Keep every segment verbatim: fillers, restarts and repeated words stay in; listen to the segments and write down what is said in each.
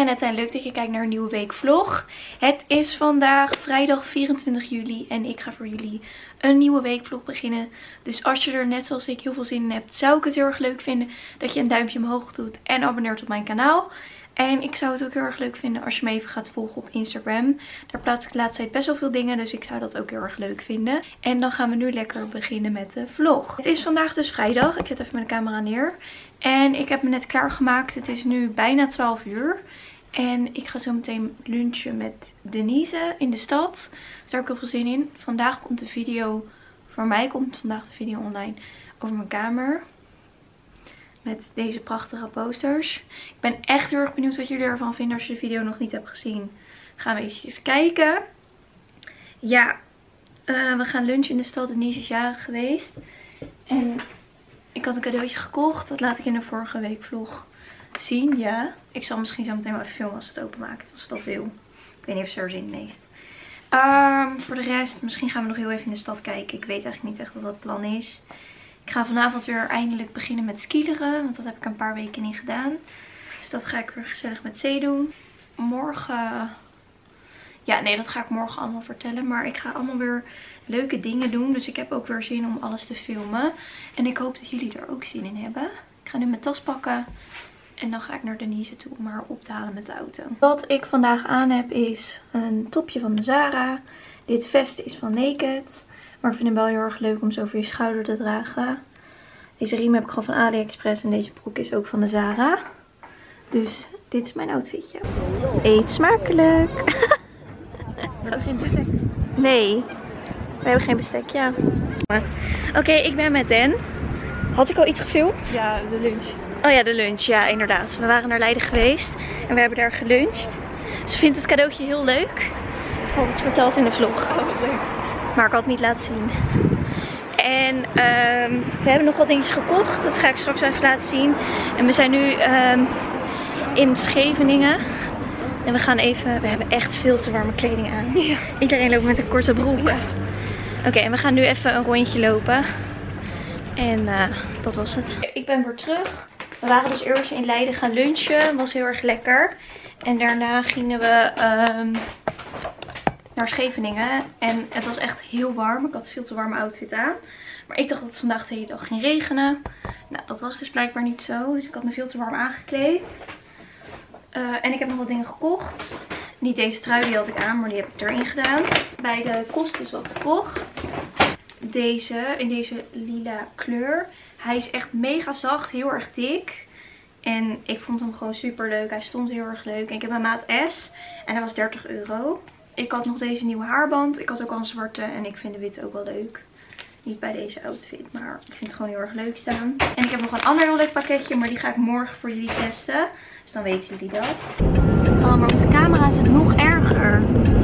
ben Netta en leuk dat je kijkt naar een nieuwe week vlog. Het is vandaag vrijdag vierentwintig juli en ik ga voor jullie een nieuwe weekvlog beginnen. Dus als je er net zoals ik heel veel zin in hebt, zou ik het heel erg leuk vinden dat je een duimpje omhoog doet en abonneert op mijn kanaal. En ik zou het ook heel erg leuk vinden als je me even gaat volgen op Instagram. Daar plaats ik de laatste tijd best wel veel dingen, dus ik zou dat ook heel erg leuk vinden. En dan gaan we nu lekker beginnen met de vlog. Het is vandaag dus vrijdag. Ik zet even mijn camera neer. En ik heb me net klaargemaakt. Het is nu bijna twaalf uur. En ik ga zo meteen lunchen met Denise in de stad. Dus daar heb ik heel veel zin in. Vandaag komt de video, voor mij komt vandaag de video online over mijn kamer. Met deze prachtige posters. Ik ben echt heel erg benieuwd wat jullie ervan vinden als je de video nog niet hebt gezien. Gaan we eventjes kijken. Ja, uh, we gaan lunchen in de stad. Denise is jarig geweest. En ik had een cadeautje gekocht. Dat laat ik in de vorige week vlog zien. Ja, ik zal misschien zo meteen wel even filmen als het openmaakt. Als ze dat wil. Ik weet niet of ze er zin in heeft. Um, voor de rest, misschien gaan we nog heel even in de stad kijken. Ik weet eigenlijk niet echt wat dat plan is. Ik ga vanavond weer eindelijk beginnen met skileren. Want dat heb ik een paar weken niet gedaan. Dus dat ga ik weer gezellig met zee doen. Morgen... Ja, nee, dat ga ik morgen allemaal vertellen. Maar ik ga allemaal weer leuke dingen doen. Dus ik heb ook weer zin om alles te filmen. En ik hoop dat jullie er ook zin in hebben. Ik ga nu mijn tas pakken. En dan ga ik naar Denise toe om haar op te halen met de auto. Wat ik vandaag aan heb is een topje van de Zara. Dit vest is van Naked. Maar ik vind hem wel heel erg leuk om zo over je schouder te dragen. Deze riem heb ik gewoon van AliExpress. En deze broek is ook van de Zara. Dus dit is mijn outfitje. Eet smakelijk! Dat is een bestek. Nee, we hebben geen bestek, ja. Oké, okay, ik ben met Den. Had ik al iets gefilmd? Ja, de lunch. Oh ja, de lunch. Ja, inderdaad. We waren naar Leiden geweest. En we hebben daar geluncht. Ze vindt het cadeautje heel leuk. Ik had het verteld in de vlog. Oh, wat leuk. Maar ik had het niet laten zien. En um, we hebben nog wat dingetjes gekocht. Dat ga ik straks even laten zien. En we zijn nu um, in Scheveningen. En we gaan even, we hebben echt veel te warme kleding aan. Ja. Iedereen loopt met een korte broek. Ja. Oké, okay, en we gaan nu even een rondje lopen. En uh, dat was het. Ik ben weer terug. We waren dus eerst in Leiden gaan lunchen. Het was heel erg lekker. En daarna gingen we um, naar Scheveningen. En het was echt heel warm. Ik had een veel te warme outfit aan. Maar ik dacht dat het vandaag de hele dag ging regenen. Nou, dat was dus blijkbaar niet zo. Dus ik had me veel te warm aangekleed. Uh, en ik heb nog wat dingen gekocht. Niet deze trui, die had ik aan, maar die heb ik erin gedaan. Bij de kost is wat gekocht. Deze, in deze lila kleur. Hij is echt mega zacht, heel erg dik. En ik vond hem gewoon super leuk. Hij stond heel erg leuk. En ik heb een maat S. En hij was dertig euro. Ik had nog deze nieuwe haarband. Ik had ook al een zwarte. En ik vind de witte ook wel leuk. Niet bij deze outfit, maar ik vind het gewoon heel erg leuk staan. En ik heb nog een ander heel leuk pakketje, maar die ga ik morgen voor jullie testen. Dus dan weten jullie dat. Oh, maar met de camera is het nog erger.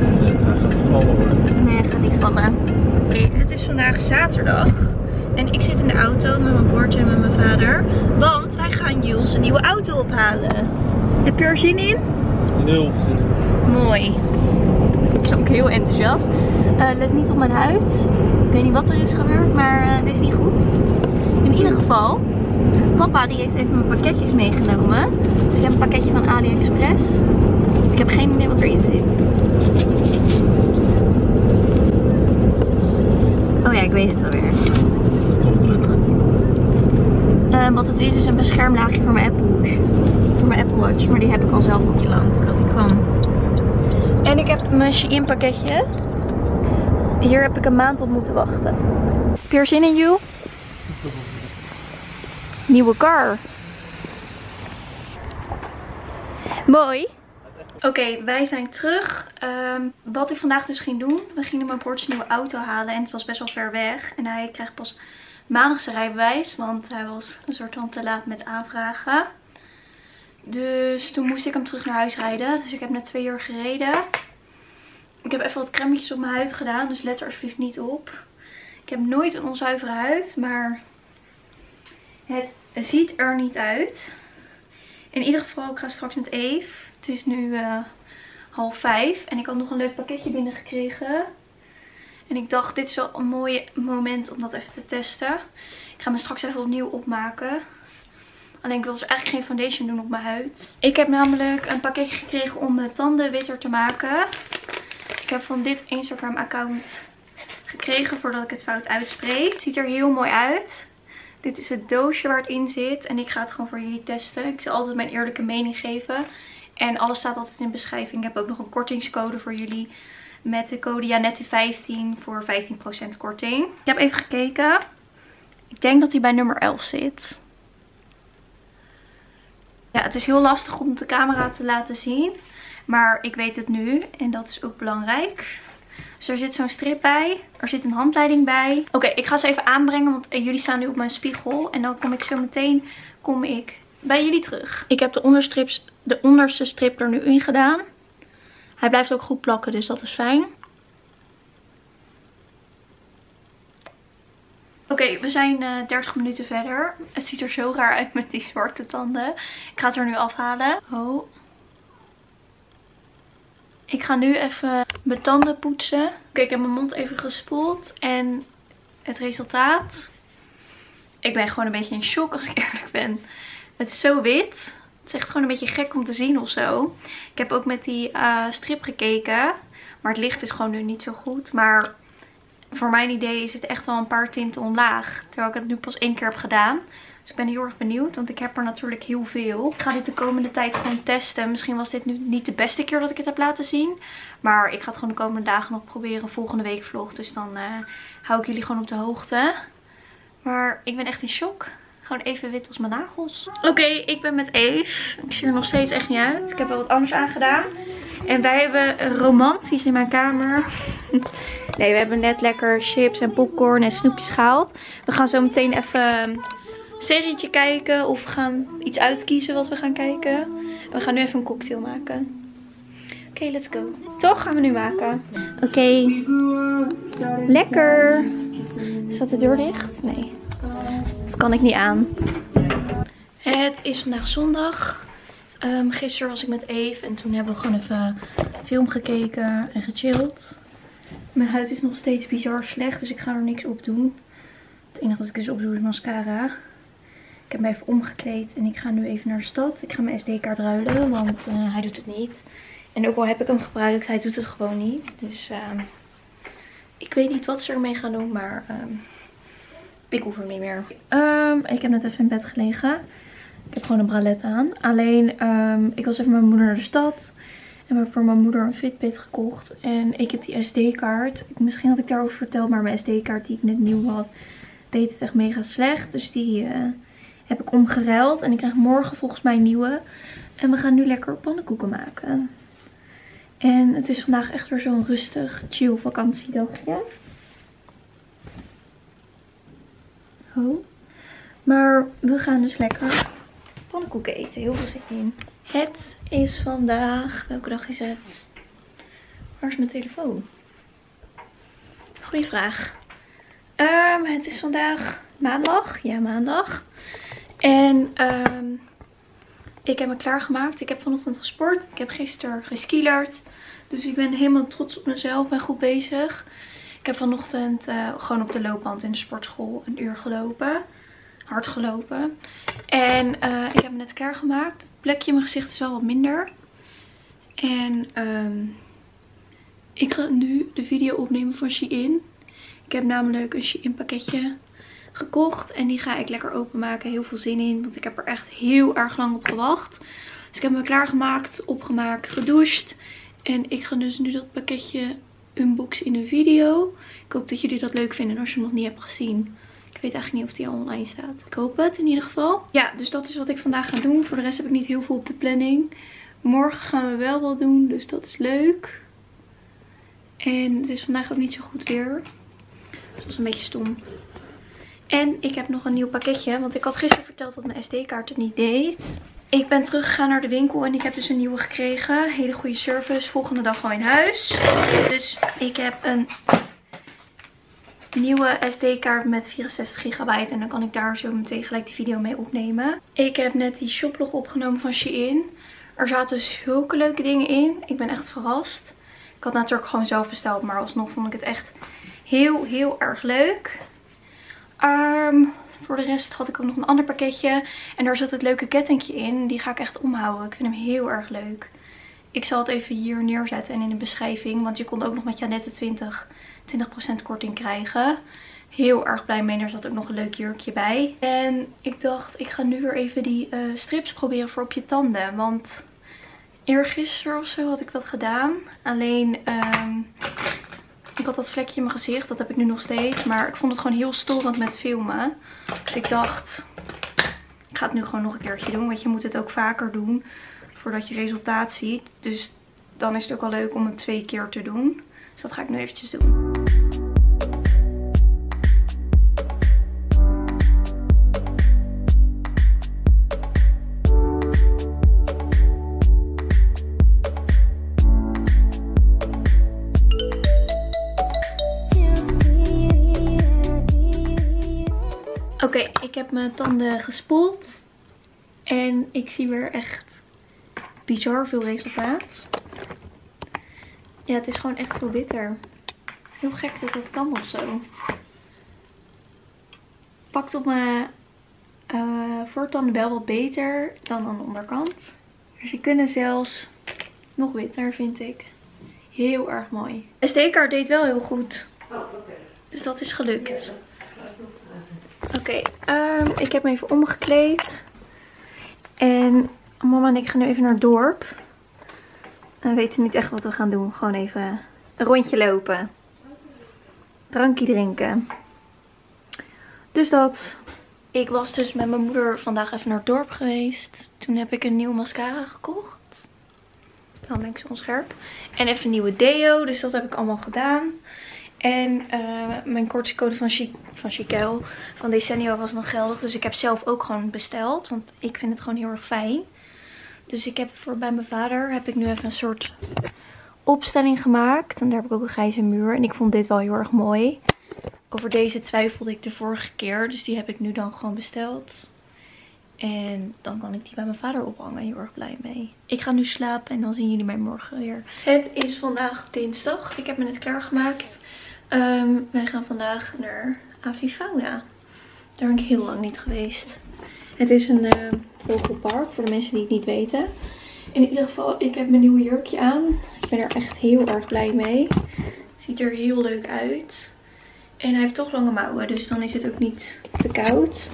Nee, hij gaat niet vallen. Okay, het is vandaag zaterdag. En ik zit in de auto met mijn broertje en met mijn vader. Want wij gaan Jules een nieuwe auto ophalen. Heb je er zin in? Heel zin in. Mooi. Ik ben ook heel enthousiast. Uh, let niet op mijn huid. Ik weet niet wat er is gebeurd, maar uh, dit is niet goed. In ieder geval, papa die heeft even mijn pakketjes meegenomen. Dus ik heb een pakketje van AliExpress. Ik heb geen idee wat erin zit. Oh ja, ik weet het alweer. Uh, wat het is is een beschermlaagje voor mijn Apple Watch. Voor mijn Apple Watch, maar die heb ik al zelf al lang voordat ik kwam. En ik heb mijn Shein pakketje. Hier heb ik een maand op moeten wachten. Heb je er zin in, Jules? Nieuwe car. Mooi. Oké, okay, wij zijn terug. Um, wat ik vandaag dus ging doen. We gingen mijn broertje nieuwe auto halen. En het was best wel ver weg. En hij kreeg pas maandag zijn rijbewijs. Want hij was een soort van te laat met aanvragen. Dus toen moest ik hem terug naar huis rijden. Dus ik heb net twee uur gereden. Ik heb even wat crèmetjes op mijn huid gedaan. Dus let er alsjeblieft niet op. Ik heb nooit een onzuivere huid. Maar het ziet er niet uit. In ieder geval, ik ga straks met Eve. Het is nu uh, half vijf. En ik had nog een leuk pakketje binnengekregen. En ik dacht, dit is wel een mooi moment om dat even te testen. Ik ga me straks even opnieuw opmaken. Alleen ik wil dus eigenlijk geen foundation doen op mijn huid. Ik heb namelijk een pakketje gekregen om mijn tanden witter te maken. Ik heb van dit Instagram account gekregen voordat ik het fout uitspreek. Het ziet er heel mooi uit. Dit is het doosje waar het in zit. En ik ga het gewoon voor jullie testen. Ik zal altijd mijn eerlijke mening geven. En alles staat altijd in de beschrijving. Ik heb ook nog een kortingscode voor jullie. Met de code Janette vijftien voor vijftien procent korting. Ik heb even gekeken. Ik denk dat hij bij nummer elf zit. Ja, het is heel lastig om de camera te laten zien. Maar ik weet het nu. En dat is ook belangrijk. Dus er zit zo'n strip bij. Er zit een handleiding bij. Oké, okay, ik ga ze even aanbrengen. Want jullie staan nu op mijn spiegel. En dan kom ik zo meteen kom ik bij jullie terug. Ik heb de, onderstrips, de onderste strip er nu in gedaan. Hij blijft ook goed plakken. Dus dat is fijn. Oké, okay, we zijn uh, dertig minuten verder. Het ziet er zo raar uit met die zwarte tanden. Ik ga het er nu afhalen. Oh. Ik ga nu even mijn tanden poetsen. Oké, okay, ik heb mijn mond even gespoeld. En het resultaat. Ik ben gewoon een beetje in shock als ik eerlijk ben. Het is zo wit. Het is echt gewoon een beetje gek om te zien of zo. Ik heb ook met die uh, strip gekeken. Maar het licht is gewoon nu niet zo goed. Maar voor mijn idee is het echt al een paar tinten omlaag. Terwijl ik het nu pas één keer heb gedaan. Dus ik ben heel erg benieuwd. Want ik heb er natuurlijk heel veel. Ik ga dit de komende tijd gewoon testen. Misschien was dit nu niet de beste keer dat ik het heb laten zien. Maar ik ga het gewoon de komende dagen nog proberen. Volgende week vlog. Dus dan uh, hou ik jullie gewoon op de hoogte. Maar ik ben echt in shock. Gewoon even wit als mijn nagels. Oké, okay, ik ben met Eve. Ik zie er nog steeds echt niet uit. Ik heb wel wat anders aangedaan. En wij hebben romantisch in mijn kamer. Nee, we hebben net lekker chips en popcorn en snoepjes gehaald. We gaan zo meteen even een serietje kijken. Of we gaan iets uitkiezen wat we gaan kijken. En we gaan nu even een cocktail maken. Oké, okay, let's go. Toch gaan we nu maken. Oké. Okay. Lekker. Staat de deur dicht? Nee. Dat kan ik niet aan. Het is vandaag zondag. Um, gisteren was ik met Eve. En toen hebben we gewoon even film gekeken en gechilled. Mijn huid is nog steeds bizar slecht. Dus ik ga er niks op doen. Het enige wat ik dus op doe is mascara. Ik heb me even omgekleed. En ik ga nu even naar de stad. Ik ga mijn S D-kaart ruilen. Want uh, hij doet het niet. En ook al heb ik hem gebruikt. Hij doet het gewoon niet. Dus uh, ik weet niet wat ze ermee gaan doen. Maar um, ik hoef hem niet meer. Um, ik heb net even in bed gelegen. Ik heb gewoon een bralette aan. Alleen um, ik was even met mijn moeder naar de stad. En we hebben voor mijn moeder een Fitbit gekocht. En ik heb die S D-kaart. Misschien had ik daarover verteld. Maar mijn S D-kaart die ik net nieuw had. Deed het echt mega slecht. Dus die uh, heb ik omgeruild. En ik krijg morgen volgens mij een nieuwe. En we gaan nu lekker pannenkoeken maken. En het is vandaag echt weer zo'n rustig, chill vakantiedagje. Oh. Maar we gaan dus lekker pannenkoeken eten. Heel veel zin in. Het is vandaag... Welke dag is het? Waar is mijn telefoon? Goeie vraag. Um, het is vandaag maandag. Ja, maandag. En um, ik heb me klaargemaakt. Ik heb vanochtend gesport. Ik heb gisteren geskilerd. Dus ik ben helemaal trots op mezelf. Ik ben goed bezig. Ik heb vanochtend uh, gewoon op de loopband in de sportschool een uur gelopen. Hard gelopen. En uh, ik heb me net klaargemaakt. Het plekje in mijn gezicht is wel wat minder. En um, ik ga nu de video opnemen van Shein. Ik heb namelijk een Shein pakketje gekocht. En die ga ik lekker openmaken. Heel veel zin in. Want ik heb er echt heel erg lang op gewacht. Dus ik heb me klaargemaakt, opgemaakt, gedoucht. En ik ga dus nu dat pakketje unboxen in een video. Ik hoop dat jullie dat leuk vinden als je hem nog niet hebt gezien. Ik weet eigenlijk niet of die al online staat. Ik hoop het in ieder geval. Ja, dus dat is wat ik vandaag ga doen. Voor de rest heb ik niet heel veel op de planning. Morgen gaan we wel wat doen, dus dat is leuk. En het is vandaag ook niet zo goed weer. Dus dat was een beetje stom. En ik heb nog een nieuw pakketje. Want ik had gisteren verteld dat mijn S D-kaart het niet deed. Ik ben teruggegaan naar de winkel en ik heb dus een nieuwe gekregen. Hele goede service. Volgende dag al in huis. Dus ik heb een nieuwe S D-kaart met vierenzestig gigabyte. En dan kan ik daar zo meteen gelijk de video mee opnemen. Ik heb net die shoplog opgenomen van Shein. Er zaten zulke leuke dingen in. Ik ben echt verrast. Ik had natuurlijk gewoon zelf besteld. Maar alsnog vond ik het echt heel, heel erg leuk. Um, Voor de rest had ik ook nog een ander pakketje. En daar zat het leuke kettingje in. Die ga ik echt omhouden. Ik vind hem heel erg leuk. Ik zal het even hier neerzetten en in de beschrijving. Want je kon ook nog met Janette twintig procent korting krijgen. Heel erg blij mee. Er zat ook nog een leuk jurkje bij. En ik dacht, ik ga nu weer even die uh, strips proberen voor op je tanden. Want eergisteren of zo had ik dat gedaan. Alleen, um, ik had dat vlekje in mijn gezicht. Dat heb ik nu nog steeds. Maar ik vond het gewoon heel storend met filmen. Dus ik dacht, ik ga het nu gewoon nog een keertje doen. Want je moet het ook vaker doen voordat je resultaat ziet. Dus dan is het ook wel leuk om het twee keer te doen. Dus dat ga ik nu eventjes doen. Oké, okay, ik heb mijn tanden gespoeld. En ik zie weer echt bizar veel resultaat. Ja, het is gewoon echt veel bitter. Heel gek dat dat kan of zo. Pakt op mijn uh, voortanden wel wat beter dan aan de onderkant. Dus die kunnen zelfs nog witter, vind ik. Heel erg mooi. De S D-kaart deed wel heel goed. Dus dat is gelukt. Oké, okay, um, ik heb me even omgekleed. En mama en ik gaan nu even naar het dorp. We weten niet echt wat we gaan doen. Gewoon even een rondje lopen. Drankje drinken. Dus dat. Ik was dus met mijn moeder vandaag even naar het dorp geweest. Toen heb ik een nieuwe mascara gekocht. Dan ben ik zo onscherp. En even een nieuwe deo. Dus dat heb ik allemaal gedaan. En uh, mijn kortingscode van, Chic, van Chiquel, van Decenio was nog geldig. Dus ik heb zelf ook gewoon besteld. Want ik vind het gewoon heel erg fijn. Dus ik heb voor bij mijn vader heb ik nu even een soort opstelling gemaakt. En daar heb ik ook een grijze muur. En ik vond dit wel heel erg mooi. Over deze twijfelde ik de vorige keer. Dus die heb ik nu dan gewoon besteld. En dan kan ik die bij mijn vader ophangen. Heel erg blij mee. Ik ga nu slapen en dan zien jullie mij morgen weer. Het is vandaag dinsdag. Ik heb me net klaargemaakt. Um, wij gaan vandaag naar Avifauna. Daar ben ik heel lang niet geweest. Het is een uh, vogelpark voor de mensen die het niet weten. In ieder geval, ik heb mijn nieuwe jurkje aan. Ik ben er echt heel erg blij mee. Het ziet er heel leuk uit. En hij heeft toch lange mouwen, dus dan is het ook niet te koud.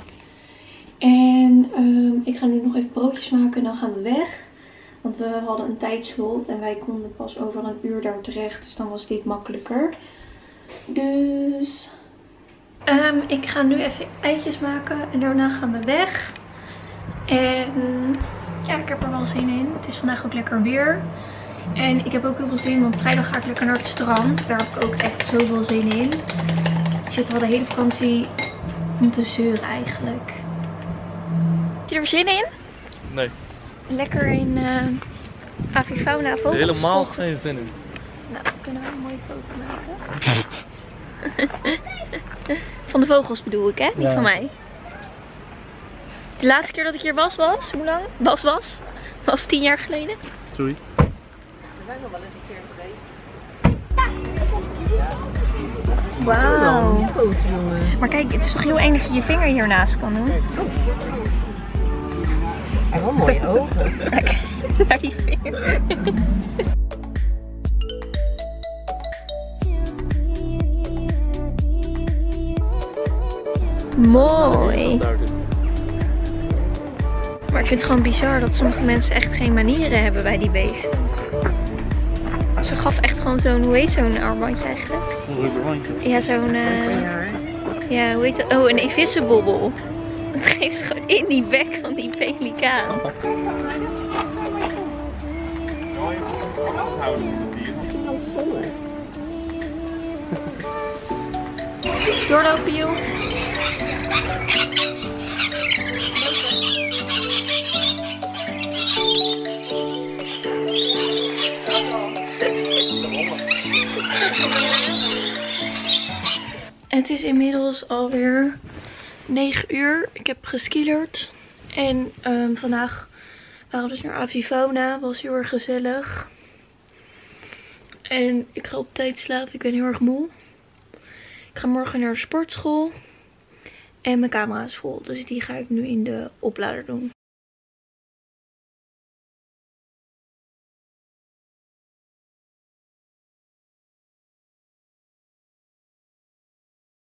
En um, ik ga nu nog even broodjes maken en dan gaan we weg. Want we hadden een tijdslot en wij konden pas over een uur daar terecht. Dus dan was dit makkelijker. Dus um, ik ga nu even eitjes maken en daarna gaan we weg. En ja, ik heb er wel zin in. Het is vandaag ook lekker weer. En ik heb ook heel veel zin, want vrijdag ga ik lekker naar het strand. Daar heb ik ook echt zoveel zin in. Ik zit al de hele vakantie om te zeuren eigenlijk. Heb je er zin in? Nee. Lekker in uh, Avifauna vogels. Helemaal geen zin in. Nou, kunnen we een mooie foto maken? Van de vogels bedoel ik, hè? Niet ja. Van mij. De laatste keer dat ik hier was, was? Hoe lang? Was, was? Was tien jaar geleden? Zoiets. We zijn nog wel eens een keer geweest. Wauw. Maar kijk, het is toch heel eng dat je je vinger hiernaast kan doen? En wel mooie ogen. Naar die vinger. Mooi. Maar ik vind het gewoon bizar dat sommige mensen echt geen manieren hebben bij die beesten. Ze gaf echt gewoon zo'n, hoe heet zo'n armbandje eigenlijk? Een rubberbandje. Ja, zo'n, uh, ja, hoe heet dat? Oh, een invisible. Het geeft gewoon in die bek van die pelikaan. Misschien wel zonne. Doorlopen, joh. Het is inmiddels alweer negen uur. Ik heb geskielerd. En um, vandaag waren we dus naar Avifauna. Was heel erg gezellig. En ik ga op tijd slapen. Ik ben heel erg moe. Ik ga morgen naar de sportschool. En mijn camera is vol. Dus die ga ik nu in de oplader doen.